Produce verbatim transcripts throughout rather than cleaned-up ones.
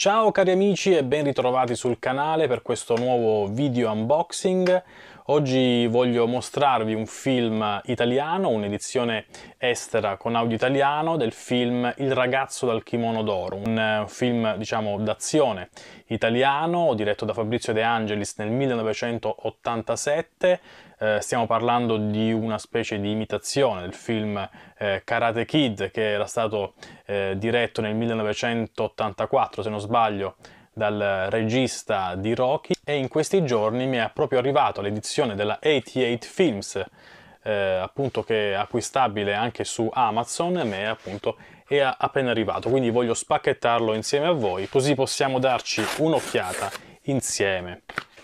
Ciao cari amici e ben ritrovati sul canale per questo nuovo video unboxing. Oggi voglio mostrarvi un film italiano, un'edizione estera con audio italiano del film Il ragazzo dal kimono d'oro, un film diciamo d'azione italiano diretto da Fabrizio De Angelis nel millenovecentottantasette. Eh, stiamo parlando di una specie di imitazione del film eh, Karate Kid, che era stato eh, diretto nel millenovecentottantaquattro, se non sbaglio, dal regista di Rocky, e in questi giorni mi è proprio arrivato l'edizione della ottantotto Films, eh, appunto, che è acquistabile anche su Amazon. A me appunto è appena arrivato, quindi voglio spacchettarlo insieme a voi, così possiamo darci un'occhiata insieme.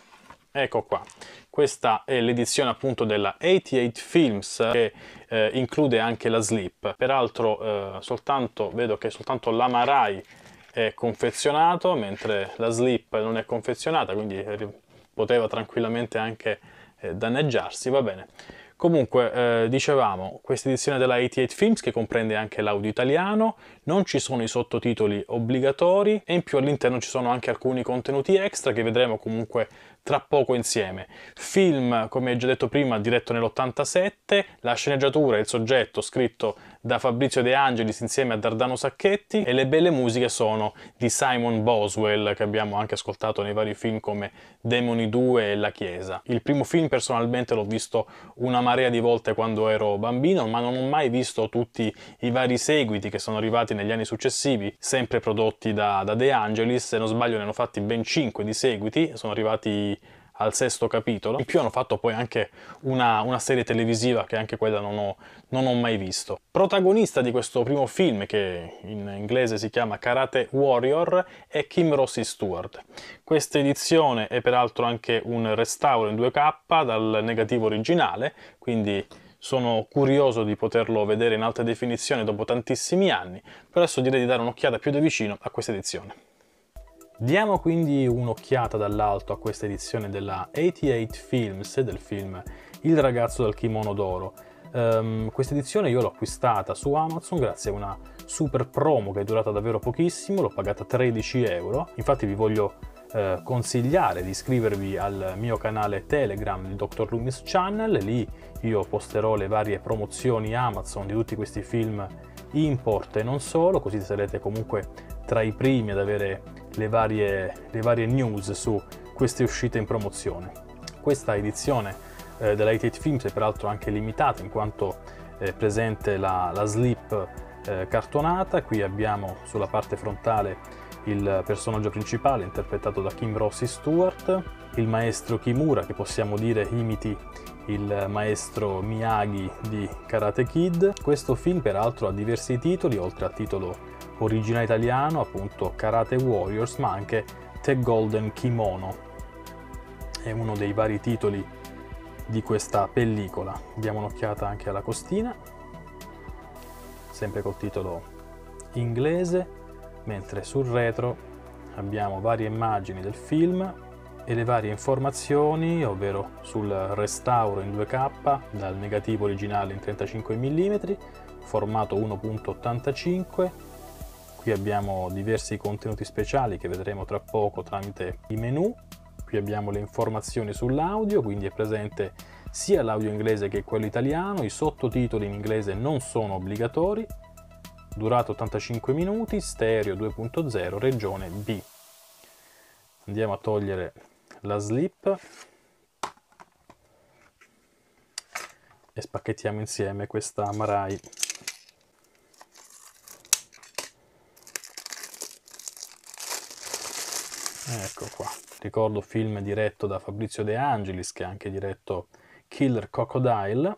Ecco qua, questa è l'edizione appunto della ottantotto Films, che eh, include anche la slip. Peraltro eh, soltanto, vedo che soltanto l'Amarai è confezionato, mentre la slip non è confezionata, quindi poteva tranquillamente anche eh, danneggiarsi, va bene. Comunque, eh, dicevamo, questa edizione della ottantotto Films che comprende anche l'audio italiano, non ci sono i sottotitoli obbligatori e in più all'interno ci sono anche alcuni contenuti extra che vedremo comunque tra poco insieme. Film, come già detto prima, diretto nell'ottantasette, la sceneggiatura e il soggetto scritto da Fabrizio De Angelis insieme a Dardano Sacchetti, e le belle musiche sono di Simon Boswell, che abbiamo anche ascoltato nei vari film come Demoni due e La Chiesa. Il primo film personalmente l'ho visto una marea di volte quando ero bambino, ma non ho mai visto tutti i vari seguiti che sono arrivati negli anni successivi, sempre prodotti da, da De Angelis. Se non sbaglio ne hanno fatti ben cinque di seguiti, sono arrivati al sesto capitolo. In più hanno fatto poi anche una, una serie televisiva che anche quella non ho, non ho mai visto. Protagonista di questo primo film, che in inglese si chiama Karate Warrior, è Kim Rossi Stewart. Questa edizione è peraltro anche un restauro in due K dal negativo originale, quindi sono curioso di poterlo vedere in alta definizione dopo tantissimi anni. Per adesso direi di dare un'occhiata più da vicino a questa edizione. Diamo quindi un'occhiata dall'alto a questa edizione della ottantotto Films, del film Il ragazzo dal kimono d'oro. Um, questa edizione io l'ho acquistata su Amazon grazie a una super promo che è durata davvero pochissimo, l'ho pagata tredici euro. Infatti vi voglio eh, consigliare di iscrivervi al mio canale Telegram, il doctor Loomis Channel. Lì io posterò le varie promozioni Amazon di tutti questi film import e non solo, così sarete comunque tra i primi ad avere le varie, le varie news su queste uscite in promozione. Questa edizione eh, della ottantotto Films è peraltro anche limitata, in quanto è presente la, la slip eh, cartonata. Qui abbiamo sulla parte frontale il personaggio principale interpretato da Kim Rossi Stewart, il maestro Kimura, che possiamo dire imiti il maestro Miyagi di Karate Kid. Questo film peraltro ha diversi titoli, oltre al titolo originale italiano, appunto Karate Warriors, ma anche The Golden Kimono. È uno dei vari titoli di questa pellicola. Diamo un'occhiata anche alla costina, sempre col titolo inglese, mentre sul retro abbiamo varie immagini del film e le varie informazioni, ovvero sul restauro in due K dal negativo originale in trentacinque millimetri, formato uno virgola ottantacinque. Qui abbiamo diversi contenuti speciali che vedremo tra poco tramite i menu. Qui abbiamo le informazioni sull'audio, quindi è presente sia l'audio inglese che quello italiano. I sottotitoli in inglese non sono obbligatori. Durata ottantacinque minuti, stereo due punto zero, regione B. Andiamo a togliere la slip e spacchettiamo insieme questa Amarai. Ecco qua, ricordo film diretto da Fabrizio De Angelis, che ha anche diretto Killer Crocodile.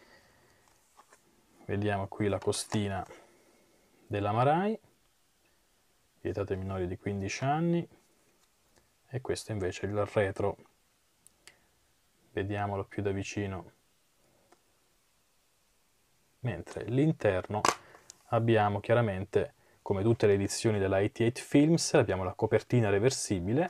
Vediamo qui la costina dell'Amarai, vietata ai minori di quindici anni, e questo invece è il retro. Vediamolo più da vicino. Mentre l'interno abbiamo chiaramente, come tutte le edizioni della ottantotto Films, abbiamo la copertina reversibile.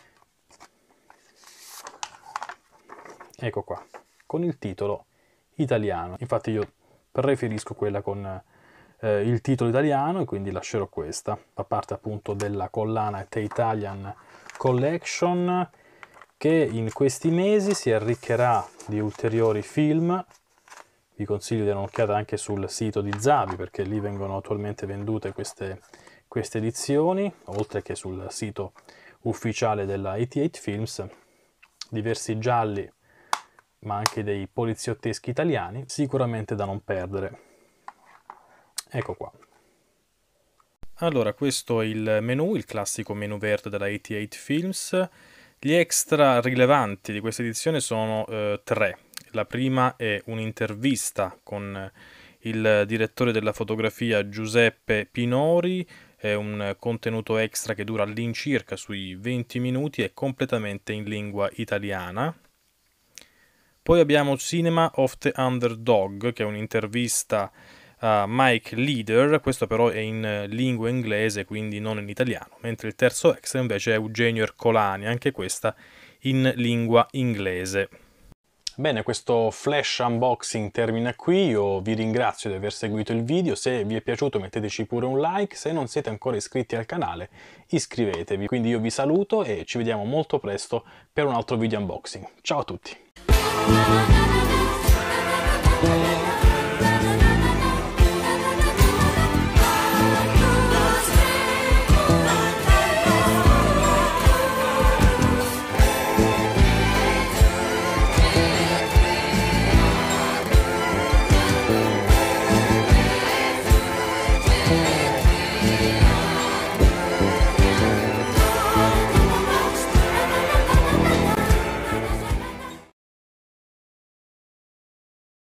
Ecco qua, con il titolo italiano. Infatti io preferisco quella con eh, il titolo italiano e quindi lascerò questa. Fa parte appunto della collana The Italian Collection, che in questi mesi si arricchirà di ulteriori film. Vi consiglio di dare un'occhiata anche sul sito di Zavi, perché lì vengono attualmente vendute queste, queste edizioni, oltre che sul sito ufficiale della ottantotto Films, diversi gialli ma anche dei poliziotteschi italiani, sicuramente da non perdere. Ecco qua. Allora, questo è il menu, il classico menu verde della ottantotto Films. Gli extra rilevanti di questa edizione sono eh, tre. La prima è un'intervista con il direttore della fotografia Giuseppe Pinori, è un contenuto extra che dura all'incirca sui venti minuti e completamente in lingua italiana. Poi abbiamo Cinema of the Underdog, che è un'intervista a Mike Leader, questo però è in lingua inglese, quindi non in italiano, mentre il terzo extra invece è Eugenio Ercolani, anche questa in lingua inglese. Bene, questo flash unboxing termina qui, io vi ringrazio di aver seguito il video, se vi è piaciuto metteteci pure un like, se non siete ancora iscritti al canale iscrivetevi. Quindi io vi saluto e ci vediamo molto presto per un altro video unboxing. Ciao a tutti!